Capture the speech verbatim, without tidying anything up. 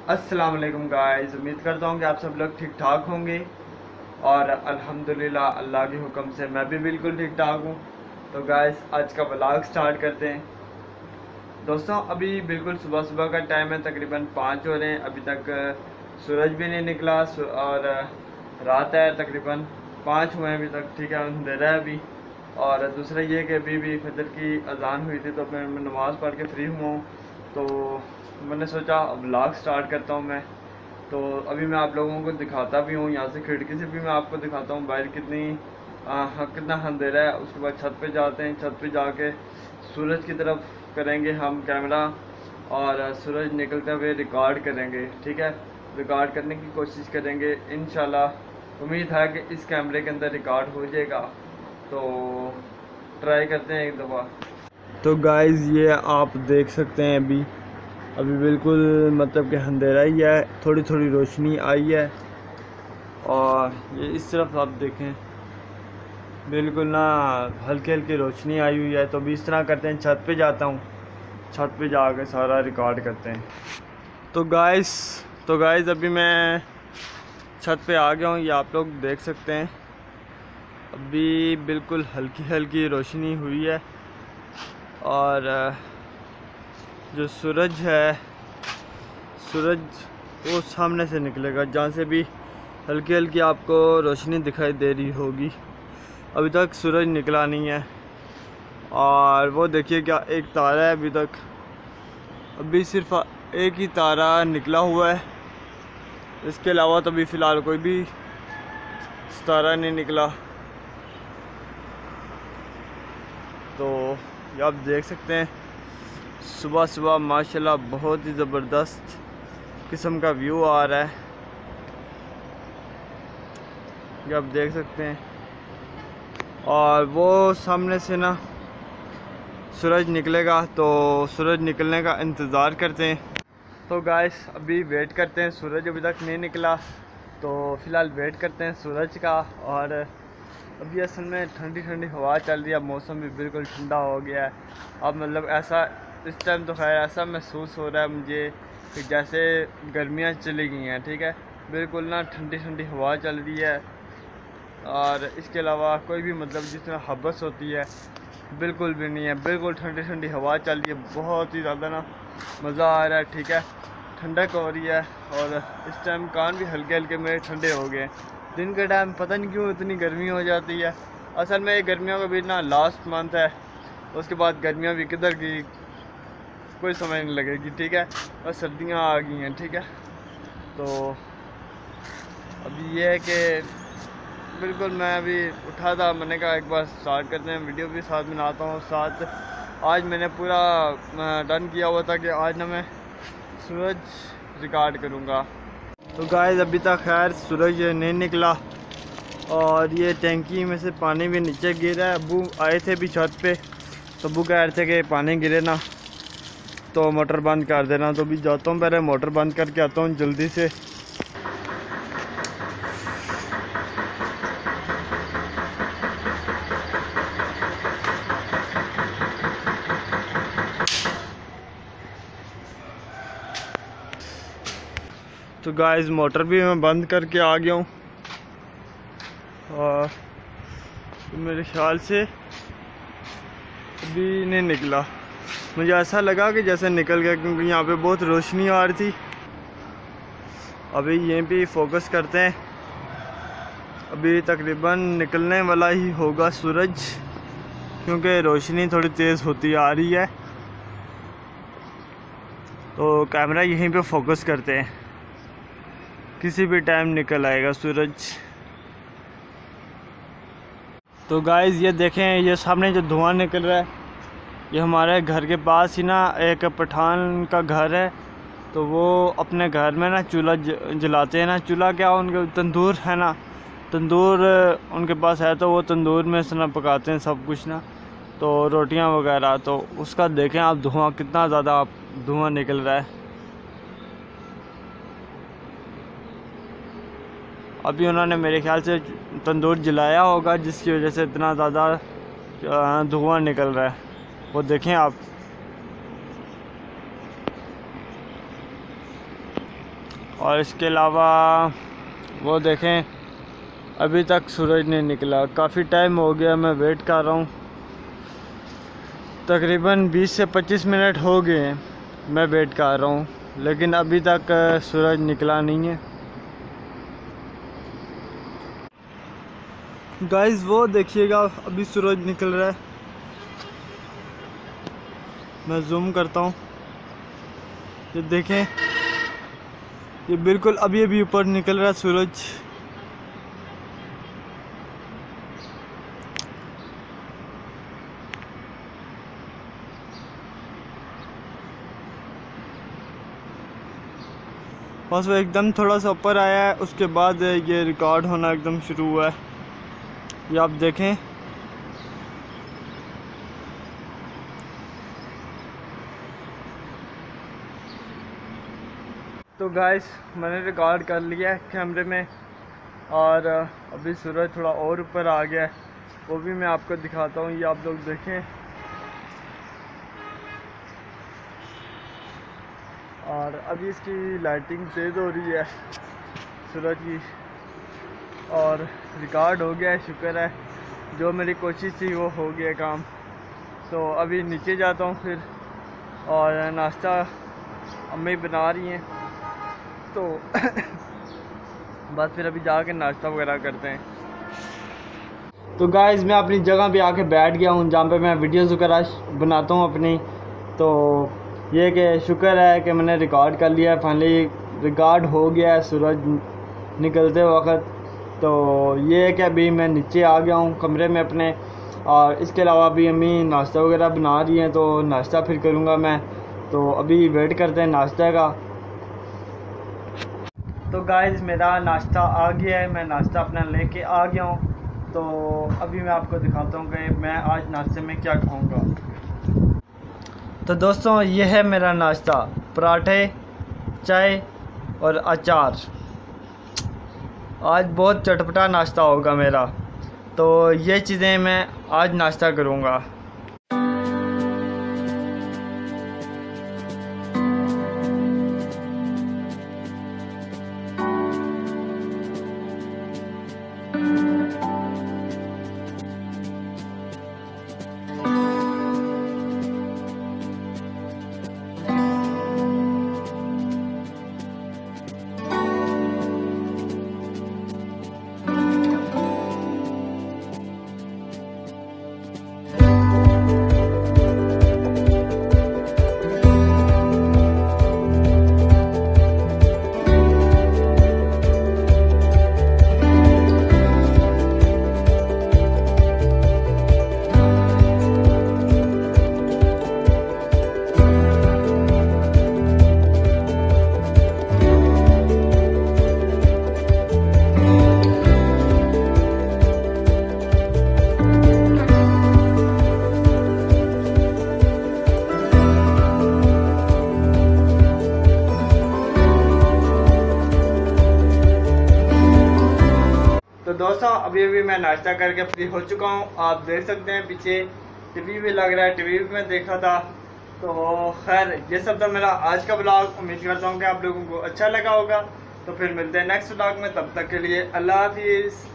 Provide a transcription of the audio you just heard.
अस्सलाम वालेकुम गाइस, उम्मीद करता हूँ कि आप सब लोग ठीक ठाक होंगे और अल्हम्दुलिल्लाह अल्लाह के हुक्म से मैं भी बिल्कुल ठीक ठाक हूँ। तो गाइस आज का व्लॉग स्टार्ट करते हैं। दोस्तों अभी बिल्कुल सुबह सुबह का टाइम है, तकरीबन पाँच हो रहे हैं। अभी तक सूरज भी नहीं निकला और रात है, तकरीबन पाँच हुए हैं अभी तक। ठीक है, अंधेरा है अभी। और दूसरा ये कि अभी भी फजर की अजान हुई थी तो मैं नमाज़ पढ़ के फ्री हुआ हूँ, तो मैंने सोचा व्लॉग स्टार्ट करता हूँ मैं। तो अभी मैं आप लोगों को दिखाता भी हूँ, यहाँ से खिड़की से भी मैं आपको दिखाता हूँ बाहर कितनी आ, कितना अंधेरा है। उसके बाद छत पे जाते हैं, छत पे जाके सूरज की तरफ करेंगे हम कैमरा और सूरज निकलते हुए रिकॉर्ड करेंगे। ठीक है, रिकॉर्ड करने की कोशिश करेंगे इंशाल्लाह। उम्मीद है कि इस कैमरे के अंदर रिकॉर्ड हो जाएगा, तो ट्राई करते हैं एक दफ़ा। तो गाइज़ ये आप देख सकते हैं अभी अभी बिल्कुल मतलब कि अंधेरा ही है, थोड़ी थोड़ी रोशनी आई है। और ये इस तरफ आप देखें बिल्कुल ना हल्की हल्की रोशनी आई हुई है। तो अभी इस तरह करते हैं, छत पे जाता हूँ, छत पे जाके सारा रिकॉर्ड करते हैं। तो गाइस तो गाइस अभी मैं छत पे आ गया हूँ, ये आप लोग देख सकते हैं। अभी बिल्कुल हल्की हल्की रोशनी हुई है और जो सूरज है, सूरज वो सामने से निकलेगा, जहाँ से भी हल्की हल्की आपको रोशनी दिखाई दे रही होगी। अभी तक सूरज निकला नहीं है। और वो देखिए क्या एक तारा है, अभी तक अभी सिर्फ एक ही तारा निकला हुआ है। इसके अलावा तो अभी फ़िलहाल कोई भी तारा नहीं निकला। तो ये आप देख सकते हैं सुबह सुबह माशाल्लाह बहुत ही ज़बरदस्त किस्म का व्यू आ रहा है, ये आप देख सकते हैं। और वो सामने से ना सूरज निकलेगा, तो सूरज निकलने का इंतज़ार करते हैं। तो गाइस अभी वेट करते हैं, सूरज अभी तक नहीं निकला, तो फ़िलहाल वेट करते हैं सूरज का। और अभी असल में ठंडी ठंडी हवा चल रही है, मौसम भी बिल्कुल ठंडा हो गया है। अब मतलब ऐसा इस टाइम तो खैर ऐसा महसूस हो रहा है मुझे कि जैसे गर्मियाँ चली गई हैं। ठीक है, बिल्कुल ना ठंडी ठंडी हवा चल रही है और इसके अलावा कोई भी मतलब जिसमें हबस होती है बिल्कुल भी नहीं है। बिल्कुल ठंडी ठंडी हवा चल रही है, बहुत ही ज़्यादा ना मज़ा आ रहा है। ठीक है, ठंडक हो रही है और इस टाइम कान भी हल्के हल्के मेरे ठंडे हो गए। दिन के टाइम पता नहीं क्यों इतनी गर्मी हो जाती है। असल में गर्मियों का भी ना लास्ट मंथ है, उसके बाद गर्मियाँ भी किधर की कोई समझ नहीं लगेगी। ठीक है, और सर्दियाँ आ गई हैं। ठीक है, तो अभी ये है कि बिल्कुल मैं अभी उठा था, मैंने कहा एक बार स्टार्ट करते हैं, वीडियो भी साथ में लाता हूँ साथ। आज मैंने पूरा डन किया हुआ था कि आज ना मैं सूरज रिकॉर्ड करूँगा। तो गाइस अभी तक खैर सूरज नहीं निकला और ये टैंकी में से पानी भी नीचे गिर रहा है। अबू आए थे भी छत पे, तो अबू कह रहे थे कि पानी गिरे ना तो मोटर बंद कर देना। तो अभी जाता हूँ, पहले मोटर बंद करके आता हूँ जल्दी से। तो गाइस मोटर भी मैं बंद करके आ गया हूँ और तो मेरे ख्याल से अभी नहीं निकला। मुझे ऐसा लगा कि जैसे निकल गया, क्योंकि यहाँ पे बहुत रोशनी आ रही थी। अभी यहीं पे फोकस करते हैं, अभी तकरीबन निकलने वाला ही होगा सूरज, क्योंकि रोशनी थोड़ी तेज़ होती आ रही है। तो कैमरा यहीं पे फोकस करते हैं, किसी भी टाइम निकल आएगा सूरज। तो गाइस ये देखें, ये सामने जो धुआं निकल रहा है, ये हमारे घर के पास ही ना एक पठान का घर है। तो वो अपने घर में ना चूल्हा जलाते हैं ना, चूल्हा क्या उनके तंदूर है ना, तंदूर उनके पास है, तो वो तंदूर में से ना पकाते हैं सब कुछ ना, तो रोटियां वगैरह। तो उसका देखें आप धुआं कितना ज़्यादा धुआं निकल रहा है। अभी उन्होंने मेरे ख्याल से तंदूर जलाया होगा, जिसकी वजह से इतना ज़्यादा धुआं निकल रहा है। वो देखें आप। और इसके अलावा वो देखें अभी तक सूरज नहीं निकला। काफ़ी टाइम हो गया मैं वेट कर रहा हूँ, तकरीबन बीस से पच्चीस मिनट हो गए हैं मैं वेट कर रहा हूँ, लेकिन अभी तक सूरज निकला नहीं है। गाइस वो देखिएगा अभी सूरज निकल रहा है, मैं जूम करता हूँ, ये देखें ये बिल्कुल अभी अभी ऊपर निकल रहा है सूरज। बस वो एकदम थोड़ा सा ऊपर आया है, उसके बाद ये रिकॉर्ड होना एकदम शुरू हुआ है, ये आप देखें। तो गाइस मैंने रिकॉर्ड कर लिया है कैमरे में, और अभी सूरज थोड़ा और ऊपर आ गया है, वो भी मैं आपको दिखाता हूँ, ये आप लोग देखें। और अभी इसकी लाइटिंग तेज़ हो रही है सूरज की, और रिकॉर्ड हो गया है, शुक्र है, जो मेरी कोशिश थी वो हो गया काम। तो अभी नीचे जाता हूँ फिर, और नाश्ता अम्मी बना रही हैं, तो बस फिर अभी जाके नाश्ता वगैरह करते हैं। तो गाइस मैं अपनी जगह पे आके बैठ गया हूँ जहाँ पे मैं वीडियोस वगैरह बनाता हूँ अपनी। तो ये कि शुक्र है कि मैंने रिकॉर्ड कर लिया है, फाइनली रिकॉर्ड हो गया है सूरज निकलते वक्त। तो ये है कि अभी मैं नीचे आ गया हूँ कमरे में अपने, और इसके अलावा अभी अम्मी नाश्ता वगैरह बना रही हैं, तो नाश्ता फिर करूँगा मैं। तो अभी वेट करते हैं नाश्ता का। तो गाइस मेरा नाश्ता आ गया है, मैं नाश्ता अपना लेके आ गया हूँ। तो अभी मैं आपको दिखाता हूँ कि मैं आज नाश्ते में क्या खाऊंगा। तो दोस्तों ये है मेरा नाश्ता, पराठे, चाय और अचार। आज बहुत चटपटा नाश्ता होगा मेरा, तो ये चीज़ें मैं आज नाश्ता करूँगा। दोस्तों अभी अभी मैं नाश्ता करके फ्री हो चुका हूँ, आप देख सकते हैं पीछे टीवी भी लग रहा है, टीवी भी मैं देखा था। तो खैर ये सब था मेरा आज का ब्लॉग, उम्मीद करता हूँ कि आप लोगों को अच्छा लगा होगा। तो फिर मिलते हैं नेक्स्ट ब्लॉग में, तब तक के लिए अल्लाह हाफिज़।